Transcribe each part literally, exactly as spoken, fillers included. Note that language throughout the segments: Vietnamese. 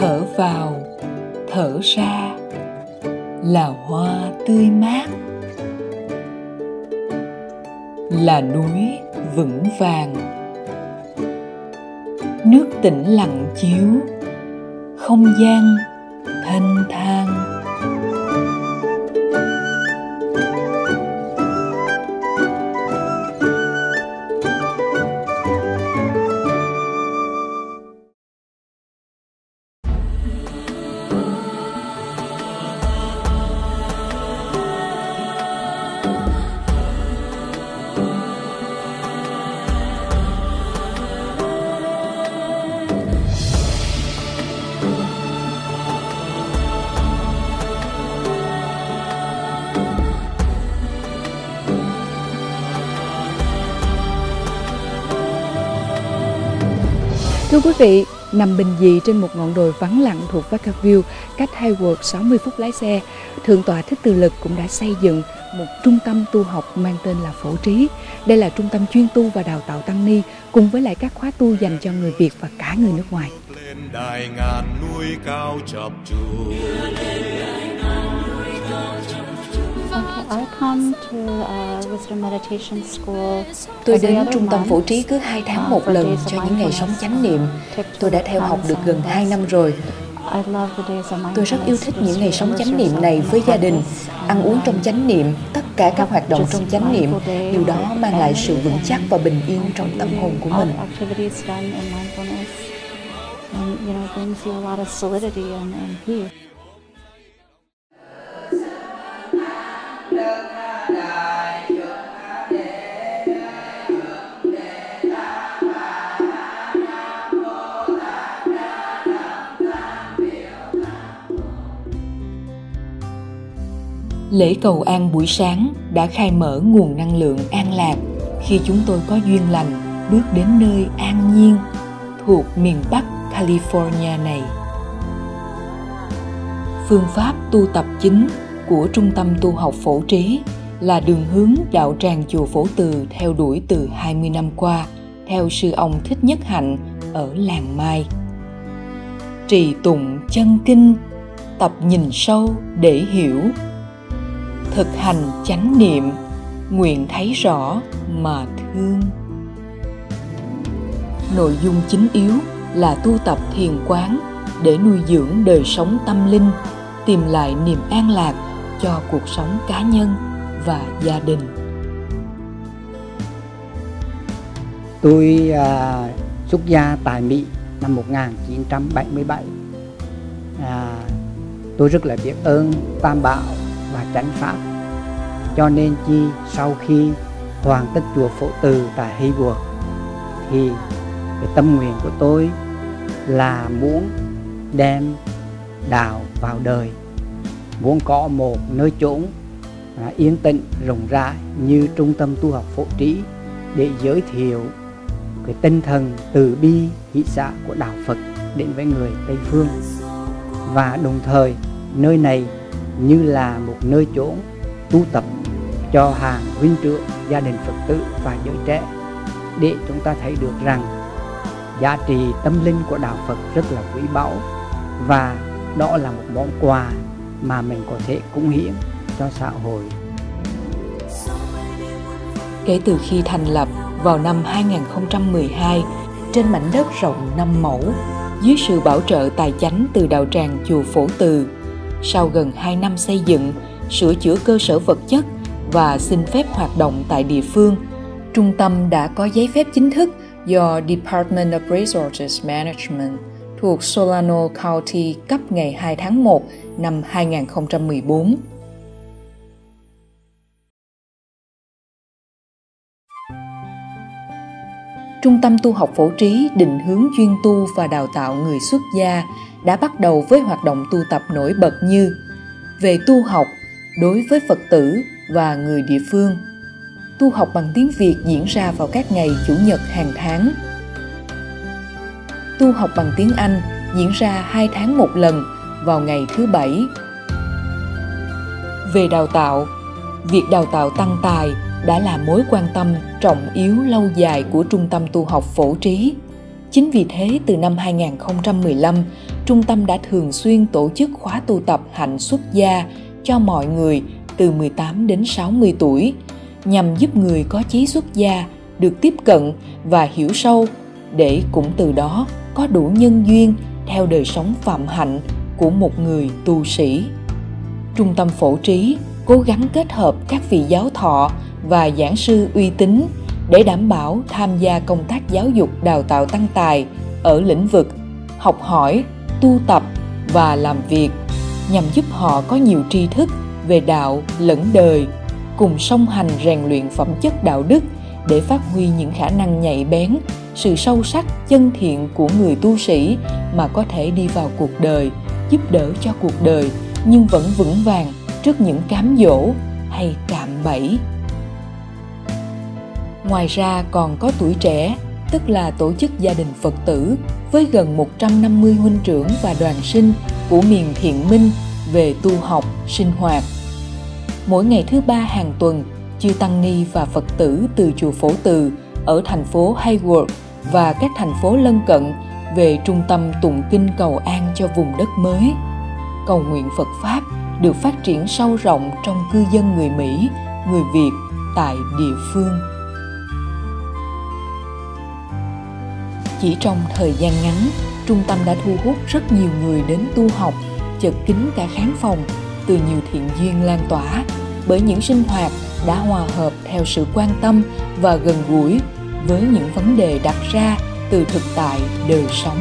Thở vào, thở ra là hoa tươi mát, là núi vững vàng. Nước tĩnh lặng chiếu, không gian thanh thang. Thưa quý vị, nằm bình dị trên một ngọn đồi vắng lặng thuộc Vacaville, cách Hayward sáu mươi phút lái xe, Thượng tọa Thích Từ Lực cũng đã xây dựng một trung tâm tu học mang tên là Phổ Trí. Đây là trung tâm chuyên tu và đào tạo tăng ni, cùng với lại các khóa tu dành cho người Việt và cả người nước ngoài. Lên đài ngàn núi cao chập trùng. Okay, I come to uh, Wisdom Meditation School. Tôi đến trung tâm Phổ Trí cứ hai tháng một lần cho những ngày sống chánh niệm. Tôi đã theo học được gần hai năm rồi. Tôi rất yêu thích những ngày sống chánh niệm này với gia đình, ăn uống trong chánh niệm, tất cả các hoạt động trong chánh niệm. Điều đó mang lại sự vững chắc và bình yên trong tâm hồn của mình. Lễ cầu an buổi sáng đã khai mở nguồn năng lượng an lạc khi chúng tôi có duyên lành bước đến nơi an nhiên thuộc miền Bắc California này. Phương pháp tu tập chính của Trung tâm Tu học Phổ Trí là đường hướng đạo tràng chùa Phổ Từ theo đuổi từ hai mươi năm qua theo sư ông Thích Nhất Hạnh ở Làng Mai. Trì tụng chân kinh, tập nhìn sâu để hiểu, thực hành chánh niệm, nguyện thấy rõ mà thương. Nội dung chính yếu là tu tập thiền quán để nuôi dưỡng đời sống tâm linh, tìm lại niềm an lạc cho cuộc sống cá nhân và gia đình. Tôi à, xuất gia tại Mỹ năm một nghìn chín trăm bảy mươi bảy. À, tôi rất là biết ơn Tam Bảo và Chánh Pháp, cho nên chi sau khi hoàn tất chùa Phổ Từ tại Hayward thì cái tâm nguyện của tôi là muốn đem đạo vào đời, muốn có một nơi chốn à, yên tĩnh rộng rãi như trung tâm tu học Phổ Trí để giới thiệu cái tinh thần từ bi hỷ xả của đạo Phật đến với người Tây phương. Và đồng thời nơi này như là một nơi chốn tu tập cho hàng huynh trưởng, gia đình Phật tử và giới trẻ, để chúng ta thấy được rằng giá trị tâm linh của đạo Phật rất là quý báu, và đó là một món quà mà mình có thể cúng hiến cho xã hội. Kể từ khi thành lập vào năm hai nghìn không trăm mười hai, trên mảnh đất rộng năm mẫu, dưới sự bảo trợ tài chánh từ đạo tràng chùa Phổ Từ, sau gần hai năm xây dựng, sửa chữa cơ sở vật chất và xin phép hoạt động tại địa phương, trung tâm đã có giấy phép chính thức do Department of Resources Management thuộc Solano County cấp ngày hai tháng một năm hai nghìn không trăm mười bốn. Trung tâm tu học Phổ Trí định hướng chuyên tu và đào tạo người xuất gia đã bắt đầu với hoạt động tu tập nổi bật như về tu học đối với Phật tử và người địa phương. Tu học bằng tiếng Việt diễn ra vào các ngày Chủ nhật hàng tháng. Tu học bằng tiếng Anh diễn ra hai tháng một lần vào ngày thứ Bảy. Về đào tạo, việc đào tạo tăng tài đã là mối quan tâm trọng yếu lâu dài của Trung tâm Tu học Phổ Trí. Chính vì thế, từ năm hai nghìn không trăm mười lăm, trung tâm đã thường xuyên tổ chức khóa tu tập hạnh xuất gia cho mọi người từ mười tám đến sáu mươi tuổi, nhằm giúp người có chí xuất gia được tiếp cận và hiểu sâu, để cũng từ đó có đủ nhân duyên theo đời sống phạm hạnh của một người tu sĩ. Trung tâm Phổ Trí cố gắng kết hợp các vị giáo thọ và giảng sư uy tín để đảm bảo tham gia công tác giáo dục đào tạo tăng tài ở lĩnh vực học hỏi, tu tập và làm việc, nhằm giúp họ có nhiều tri thức về đạo lẫn đời, cùng song hành rèn luyện phẩm chất đạo đức để phát huy những khả năng nhạy bén, sự sâu sắc, chân thiện của người tu sĩ mà có thể đi vào cuộc đời, giúp đỡ cho cuộc đời nhưng vẫn vững vàng trước những cám dỗ hay cạm bẫy. Ngoài ra còn có Tuổi Trẻ, tức là tổ chức gia đình Phật tử với gần một trăm năm mươi huynh trưởng và đoàn sinh của miền Thiện Minh về tu học, sinh hoạt. Mỗi ngày thứ ba hàng tuần, chư tăng ni và Phật tử từ chùa Phổ Từ ở thành phố Hayward và các thành phố lân cận về trung tâm tụng kinh cầu an cho vùng đất mới. Cầu nguyện Phật Pháp được phát triển sâu rộng trong cư dân người Mỹ, người Việt tại địa phương. Chỉ trong thời gian ngắn, trung tâm đã thu hút rất nhiều người đến tu học, chật kín cả khán phòng, từ nhiều thiện duyên lan tỏa, bởi những sinh hoạt đã hòa hợp theo sự quan tâm và gần gũi với những vấn đề đặt ra từ thực tại đời sống.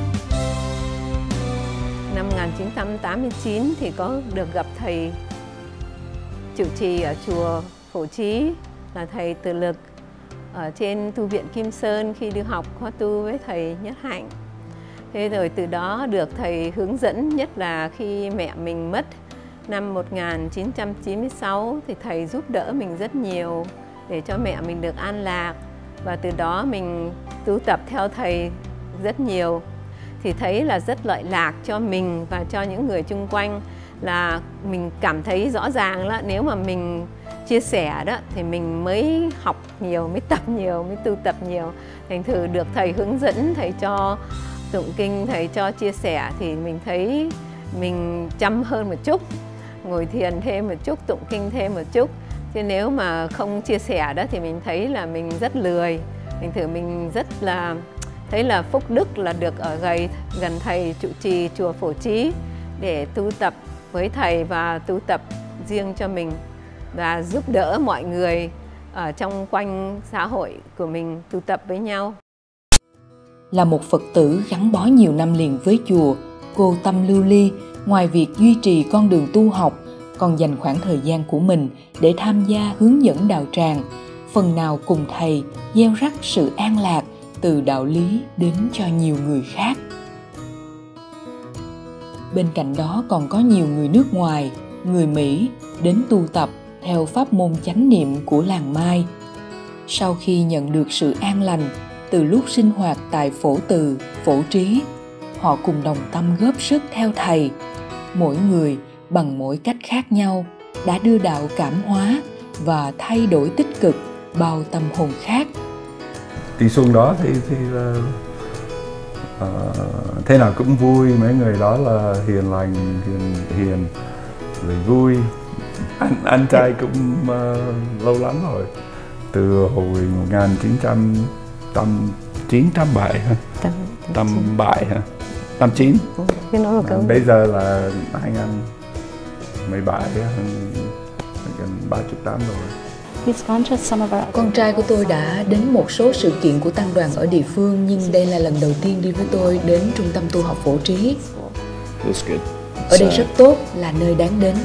Năm một nghìn chín trăm tám mươi chín thì có được gặp thầy trụ trì ở chùa Phổ Trí là thầy Từ Lực ở trên tu viện Kim Sơn khi đi học khóa tu với thầy Nhất Hạnh. Thế rồi từ đó được thầy hướng dẫn, nhất là khi mẹ mình mất năm một nghìn chín trăm chín mươi sáu thì thầy giúp đỡ mình rất nhiều để cho mẹ mình được an lạc, và từ đó mình tu tập theo thầy rất nhiều. Thì thấy là rất lợi lạc cho mình và cho những người chung quanh, là mình cảm thấy rõ ràng là nếu mà mình chia sẻ đó thì mình mới học nhiều, mới tập nhiều, mới tu tập nhiều. Thành thử được thầy hướng dẫn, thầy cho tụng kinh, thầy cho chia sẻ thì mình thấy mình chăm hơn một chút, ngồi thiền thêm một chút, tụng kinh thêm một chút. Chứ nếu mà không chia sẻ đó thì mình thấy là mình rất lười. Thành thử mình rất là thấy là phúc đức là được ở gầy gần thầy trụ trì chùa Phổ Trí để tu tập với thầy và tu tập riêng cho mình và giúp đỡ mọi người ở trong quanh xã hội của mình tu tập với nhau. Là một Phật tử gắn bó nhiều năm liền với chùa, cô Tâm Lưu Ly ngoài việc duy trì con đường tu học còn dành khoảng thời gian của mình để tham gia hướng dẫn đạo tràng, phần nào cùng thầy gieo rắc sự an lạc từ đạo lý đến cho nhiều người khác. Bên cạnh đó còn có nhiều người nước ngoài, người Mỹ đến tu tập theo pháp môn chánh niệm của làng Mai. Sau khi nhận được sự an lành từ lúc sinh hoạt tại Phổ Từ, Phổ Trí, họ cùng đồng tâm góp sức theo thầy. Mỗi người bằng mỗi cách khác nhau đã đưa đạo cảm hóa và thay đổi tích cực bao tâm hồn khác. Đi xuống đó thì, thì là uh, thế nào cũng vui, mấy người đó là hiền lành, hiền, hiền rồi vui. Anh, anh trai cũng uh, lâu lắm rồi, từ hồi một nghìn chín trăm tám mươi bảy hả? tám mươi bảy hả? tám mươi chín. À, bây giờ là hai nghìn mười bảy, gần ba mươi tám rồi. Con trai của tôi đã đến một số sự kiện của tăng đoàn ở địa phương, nhưng đây là lần đầu tiên đi với tôi đến trung tâm tu học Phổ Trí. Ở đây rất tốt, là nơi đáng đến.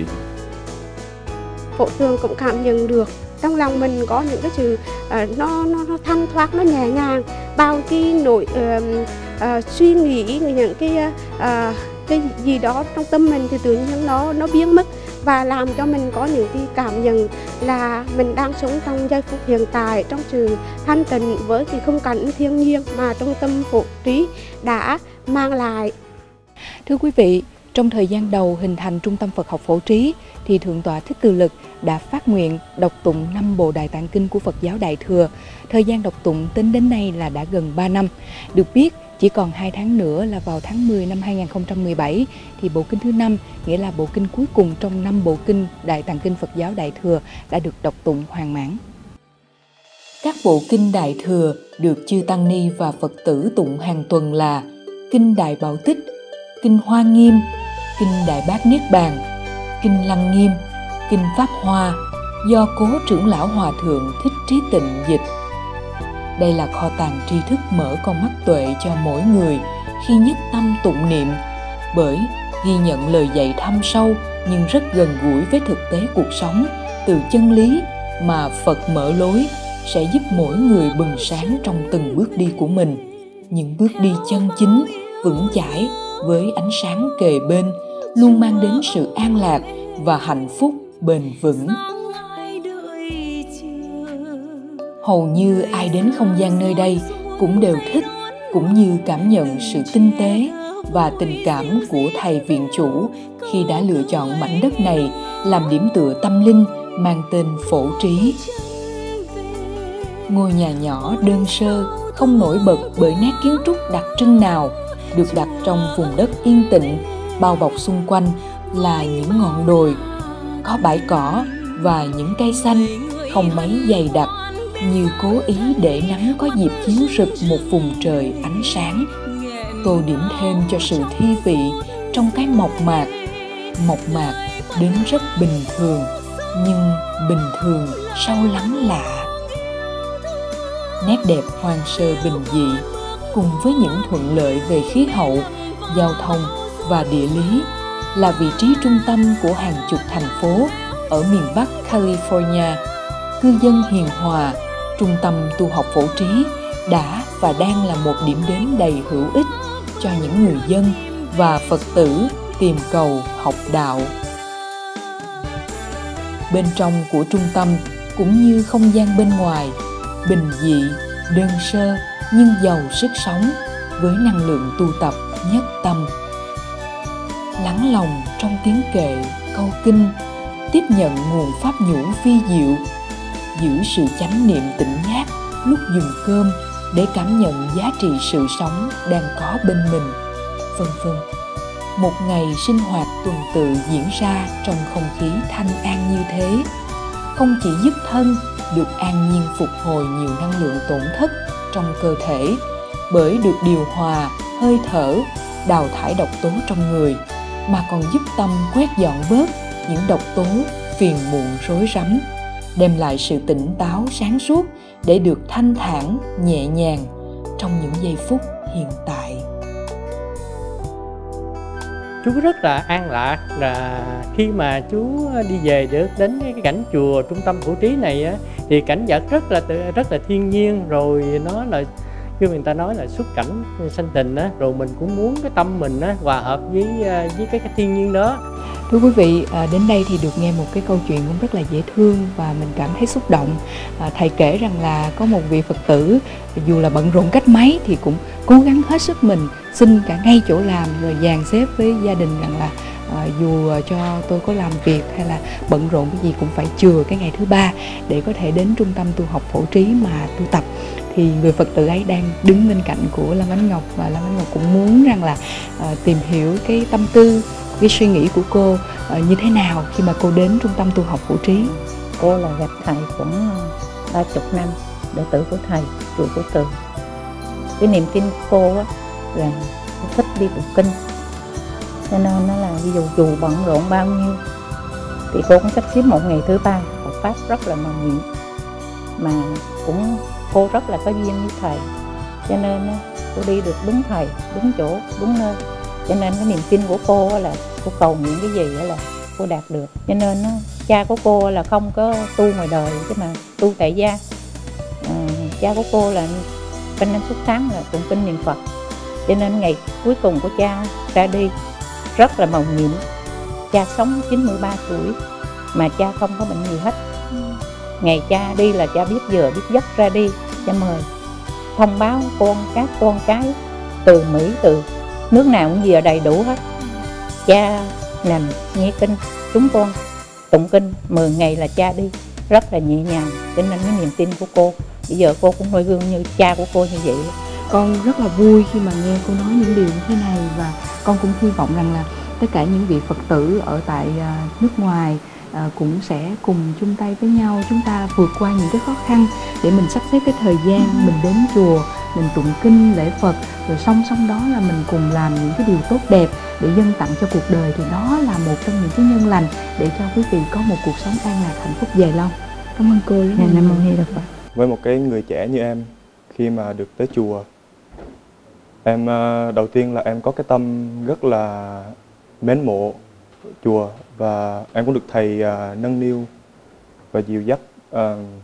Phổ thường cũng cảm nhận được trong lòng mình có những cái sự uh, nó, nó nó thanh thoát, nó nhẹ nhàng, bao cái nỗi uh, uh, suy nghĩ, những cái uh, cái gì đó trong tâm mình thì tự nhiên nó nó biến mất, và làm cho mình có những cái cảm nhận là mình đang sống trong giây phút hiện tại, trong sự thanh tịnh với cái khung cảnh thiên nhiên mà trung tâm Phổ Trí đã mang lại. Thưa quý vị, trong thời gian đầu hình thành Trung tâm Phật học Phổ Trí thì Thượng tọa Thích Từ Lực đã phát nguyện đọc tụng năm bộ Đại Tạng Kinh của Phật giáo Đại Thừa. Thời gian đọc tụng tính đến nay là đã gần ba năm. Được biết, Chỉ còn hai tháng nữa là vào tháng mười năm hai nghìn không trăm mười bảy thì bộ kinh thứ năm, nghĩa là bộ kinh cuối cùng trong năm bộ kinh Đại Tạng Kinh Phật giáo Đại Thừa đã được đọc tụng hoàn mãn. Các bộ kinh Đại Thừa được chư Tăng Ni và Phật tử tụng hàng tuần là Kinh Đại Bảo Tích, Kinh Hoa Nghiêm, Kinh Đại Bát Niết Bàn, Kinh Lăng Nghiêm, Kinh Pháp Hoa do Cố trưởng lão Hòa Thượng Thích Trí Tịnh dịch. Đây là kho tàng tri thức mở con mắt tuệ cho mỗi người khi nhất tâm tụng niệm, bởi ghi nhận lời dạy thâm sâu nhưng rất gần gũi với thực tế cuộc sống, từ chân lý mà Phật mở lối sẽ giúp mỗi người bừng sáng trong từng bước đi của mình. Những bước đi chân chính, vững chãi với ánh sáng kề bên, luôn mang đến sự an lạc và hạnh phúc bền vững. Hầu như ai đến không gian nơi đây cũng đều thích, cũng như cảm nhận sự tinh tế và tình cảm của thầy viện chủ khi đã lựa chọn mảnh đất này làm điểm tựa tâm linh mang tên Phổ Trí. Ngôi nhà nhỏ đơn sơ, không nổi bật bởi nét kiến trúc đặc trưng nào, được đặt trong vùng đất yên tĩnh, bao bọc xung quanh là những ngọn đồi, có bãi cỏ và những cây xanh không mấy dày đặc, như cố ý để nắng có dịp chiếu rực một vùng trời ánh sáng, tô điểm thêm cho sự thi vị trong cái mộc mạc. Mộc mạc đến rất bình thường, nhưng bình thường sâu lắng lạ. Nét đẹp hoang sơ bình dị cùng với những thuận lợi về khí hậu, giao thông và địa lý là vị trí trung tâm của hàng chục thành phố ở miền Bắc California. Cư dân hiền hòa, trung tâm tu học Phổ Trí đã và đang là một điểm đến đầy hữu ích cho những người dân và Phật tử tìm cầu học đạo. Bên trong của trung tâm cũng như không gian bên ngoài, bình dị, đơn sơ nhưng giàu sức sống với năng lượng tu tập nhất tâm. Lắng lòng trong tiếng kệ, câu kinh, tiếp nhận nguồn pháp nhũ phi diệu, giữ sự chánh niệm tỉnh giác lúc dùng cơm để cảm nhận giá trị sự sống đang có bên mình, vân vân. Một ngày sinh hoạt tuần tự diễn ra trong không khí thanh an như thế, không chỉ giúp thân được an nhiên phục hồi nhiều năng lượng tổn thất trong cơ thể, bởi được điều hòa hơi thở, đào thải độc tố trong người, mà còn giúp tâm quét dọn bớt những độc tố phiền muộn rối rắm, đem lại sự tỉnh táo sáng suốt để được thanh thản nhẹ nhàng trong những giây phút hiện tại. Chú rất là an lạc là khi mà chú đi về được đến cái cảnh chùa trung tâm Phổ Trí này á, thì cảnh vật rất là rất là thiên nhiên, rồi nó là như người ta nói là xuất cảnh sanh tình á, rồi mình cũng muốn cái tâm mình á hòa hợp với với cái, cái thiên nhiên đó. Thưa quý vị, đến đây thì được nghe một cái câu chuyện cũng rất là dễ thương và mình cảm thấy xúc động. Thầy kể rằng là có một vị Phật tử dù là bận rộn cách mấy thì cũng cố gắng hết sức mình, xin cả ngay chỗ làm, rồi dàn xếp với gia đình rằng là à, dù cho tôi có làm việc hay là bận rộn cái gì cũng phải chừa cái ngày thứ ba để có thể đến trung tâm tu học Phổ Trí mà tu tập. Thì người Phật tử ấy đang đứng bên cạnh của Lâm Ánh Ngọc, và Lâm Ánh Ngọc cũng muốn rằng là à, tìm hiểu cái tâm tư, cái suy nghĩ của cô uh, như thế nào khi mà cô đến trung tâm tu học Phổ Trí. Cô là gặp thầy cũng ba chục năm, đệ tử của thầy, chùa Phổ Từ. Cái niềm tin của cô á, là cô thích đi tụng kinh, cho nên nó là ví dụ dù bận rộn bao nhiêu thì cô cũng sắp xếp một ngày thứ ba học pháp rất là màu nhiệm, mà cũng cô rất là có duyên với thầy, cho nên cô đi được đúng thầy, đúng chỗ, đúng nơi. Cho nên cái niềm tin của cô là cô cầu nguyện cái gì là cô đạt được. Cho nên cha của cô là không có tu ngoài đời chứ mà tu tại gia. À, cha của cô là quanh năm suốt tháng là tụng kinh niệm Phật. Cho nên ngày cuối cùng của cha ra đi rất là màu nhiệm. Cha sống chín mươi ba tuổi mà cha không có bệnh gì hết. Ngày cha đi là cha biết giờ biết giấc ra đi, cha mời thông báo con các con cái từ Mỹ, từ nước nào cũng gì ở đầy đủ hết. Cha nằm nghe kinh, chúng con tụng kinh mười ngày là cha đi, rất là nhẹ nhàng. Cho nên cái niềm tin của cô bây giờ cô cũng noi gương như cha của cô như vậy. Con rất là vui khi mà nghe cô nói những điều như thế này, và con cũng hy vọng rằng là tất cả những vị Phật tử ở tại nước ngoài cũng sẽ cùng chung tay với nhau, chúng ta vượt qua những cái khó khăn để mình sắp xếp cái thời gian mình đến chùa, mình tụng kinh lễ Phật, rồi song song đó là mình cùng làm những cái điều tốt đẹp để dâng tặng cho cuộc đời, thì đó là một trong những cái nhân lành để cho quý vị có một cuộc sống an lạc, hạnh phúc dài lâu. Cảm ơn cô rất là Nam Mô Di Đà Phật. Với một cái người trẻ như em, khi mà được tới chùa, em đầu tiên là em có cái tâm rất là mến mộ chùa, và em cũng được thầy uh, nâng niu và dìu dắt. Uh,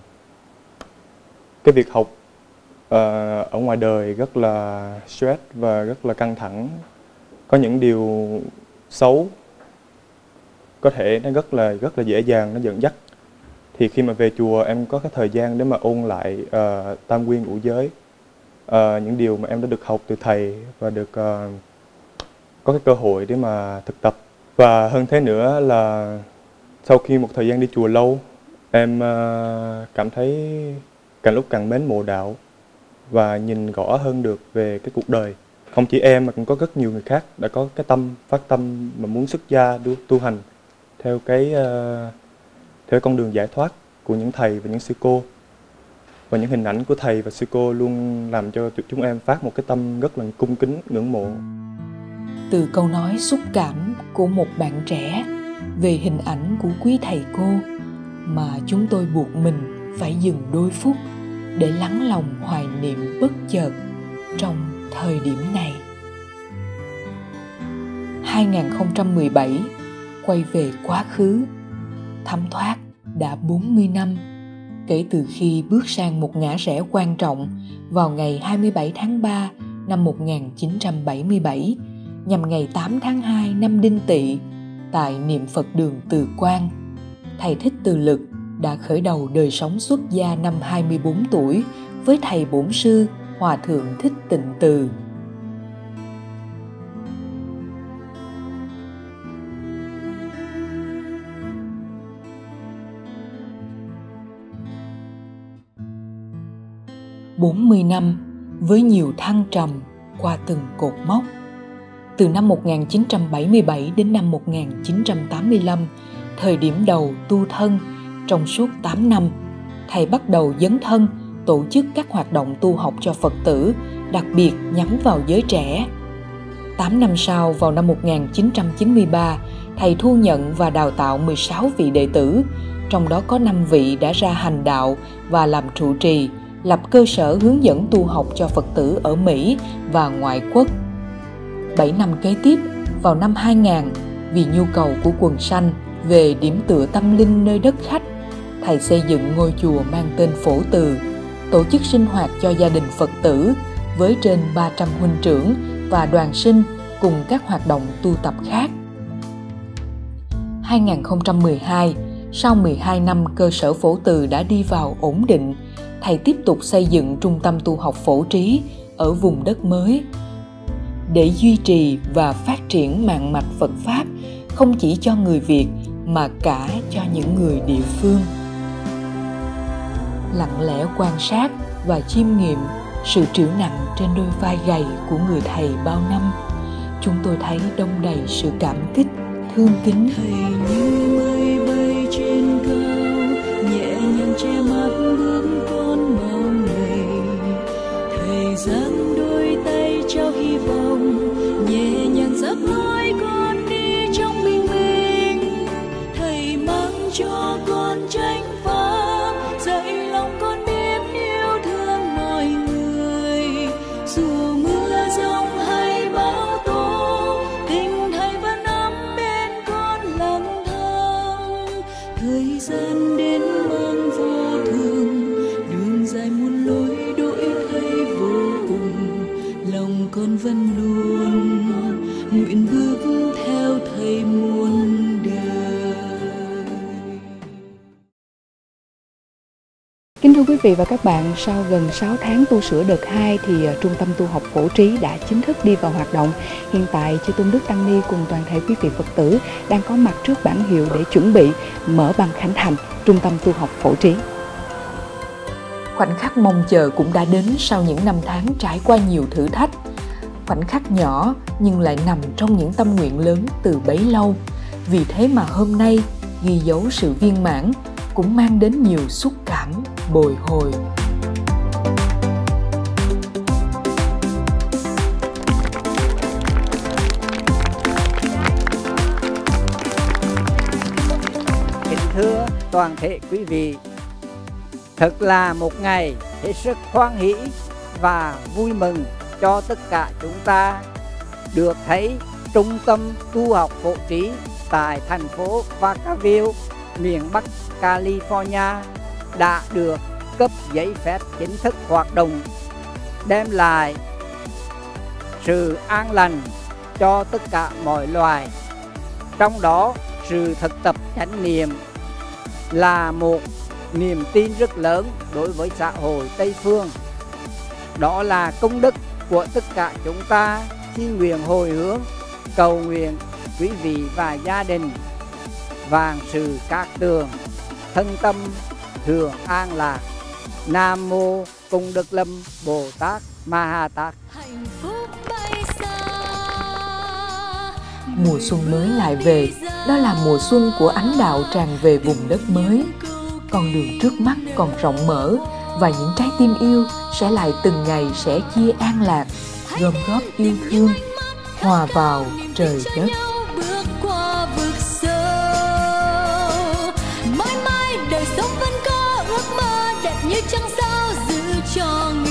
cái việc học uh, ở ngoài đời rất là stress và rất là căng thẳng, có những điều xấu có thể nó rất là rất là dễ dàng nó dẫn dắt. Thì khi mà về chùa em có cái thời gian để mà ôn lại uh, tam quy ngũ giới, uh, những điều mà em đã được học từ thầy, và được uh, có cái cơ hội để mà thực tập. Và hơn thế nữa là sau khi một thời gian đi chùa lâu, em uh, cảm thấy càng lúc càng mến mộ đạo và nhìn rõ hơn được về cái cuộc đời. Không chỉ em mà cũng có rất nhiều người khác đã có cái tâm, phát tâm mà muốn xuất gia tu, tu hành theo cái uh, theo con đường giải thoát của những thầy và những sư cô. Và những hình ảnh của thầy và sư cô luôn làm cho chúng em phát một cái tâm rất là cung kính, ngưỡng mộ. Từ câu nói xúc cảm của một bạn trẻ về hình ảnh của quý thầy cô mà chúng tôi buộc mình phải dừng đôi phút để lắng lòng hoài niệm bất chợt trong thời điểm này. hai không một bảy quay về quá khứ, thấm thoát đã bốn mươi năm kể từ khi bước sang một ngã rẽ quan trọng vào ngày hai mươi bảy tháng ba năm một nghìn chín trăm bảy mươi bảy, nhằm ngày tám tháng hai năm Đinh Tỵ, tại Niệm Phật đường Từ Quan, thầy Thích Từ Lực đã khởi đầu đời sống xuất gia năm hai mươi bốn tuổi với thầy bổn sư Hòa thượng Thích Tịnh Từ. bốn mươi năm với nhiều thăng trầm qua từng cột mốc. Từ năm một nghìn chín trăm bảy mươi bảy đến năm một nghìn chín trăm tám mươi lăm, thời điểm đầu tu thân, trong suốt tám năm, thầy bắt đầu dấn thân tổ chức các hoạt động tu học cho Phật tử, đặc biệt nhắm vào giới trẻ. tám năm sau, vào năm một nghìn chín trăm chín mươi ba, thầy thu nhận và đào tạo mười sáu vị đệ tử, trong đó có năm vị đã ra hành đạo và làm trụ trì, lập cơ sở hướng dẫn tu học cho Phật tử ở Mỹ và ngoại quốc. bảy năm kế tiếp, vào năm hai nghìn, vì nhu cầu của quần sanh về điểm tựa tâm linh nơi đất khách, thầy xây dựng ngôi chùa mang tên Phổ Từ, tổ chức sinh hoạt cho gia đình Phật tử với trên ba trăm huynh trưởng và đoàn sinh cùng các hoạt động tu tập khác. hai không một hai, sau mười hai năm cơ sở Phổ Từ đã đi vào ổn định, thầy tiếp tục xây dựng trung tâm tu học Phổ Trí ở vùng đất mới để duy trì và phát triển mạng mạch Phật Pháp không chỉ cho người Việt mà cả cho những người địa phương. Lặng lẽ quan sát và chiêm nghiệm sự trĩu nặng trên đôi vai gầy của người thầy bao năm, chúng tôi thấy đông đầy sự cảm kích, thương kính. Thầy như mây bay trên cao, nhẹ nhàng che mắt bước con mau ngày. Thầy giang đôi tay trao hy vọng, nhẹ nhàng dắt lối con đi trong bình minh. Thầy mang cho con chánh pháp, dạy lòng con biết yêu thương mọi người. Dù mưa giông hay bão tố, tình thầy vẫn ấm bên con lặng thầm. Thời gian đến mang vô thường, đường dài muôn lối đổi thay vô cùng. Lòng con vẫn luôn nguyện bước theo thầy muôn đời. Kính thưa quý vị và các bạn, sau gần sáu tháng tu sửa đợt hai thì Trung tâm tu học Phổ Trí đã chính thức đi vào hoạt động. Hiện tại, Chư Tôn Đức Tăng Ni cùng toàn thể quý vị Phật tử đang có mặt trước bảng hiệu để chuẩn bị mở băng khánh thành Trung tâm tu học Phổ Trí. Khoảnh khắc mong chờ cũng đã đến sau những năm tháng trải qua nhiều thử thách. Khoảnh khắc nhỏ nhưng lại nằm trong những tâm nguyện lớn từ bấy lâu. Vì thế mà hôm nay, ghi dấu sự viên mãn cũng mang đến nhiều xúc cảm bồi hồi. Kính thưa toàn thể quý vị, thật là một ngày hết sức hoan hỷ và vui mừng cho tất cả chúng ta được thấy trung tâm tu học phổ trí tại thành phố Vacaville, miền Bắc California đã được cấp giấy phép chính thức hoạt động, đem lại sự an lành cho tất cả mọi loài. Trong đó, sự thực tập chánh niệm là một niềm tin rất lớn đối với xã hội Tây Phương. Đó là công đức của tất cả chúng ta. Xin nguyện hồi hướng cầu nguyện quý vị và gia đình vạn sự cát tường, thân tâm thường an lạc. Nam mô Công Đức Lâm Bồ Tát Ma Ha Tát. Mùa xuân mới lại về, đó là mùa xuân của ánh đạo tràn về vùng đất mới. Con đường trước mắt còn rộng mở và những trái tim yêu sẽ lại từng ngày sẻ chia an lạc, gom góp yêu thương, hòa vào trời đất. Bước qua vực sâu, mãi mãi đời sống vẫn có ước mơ đẹp như trăng sao giữ cho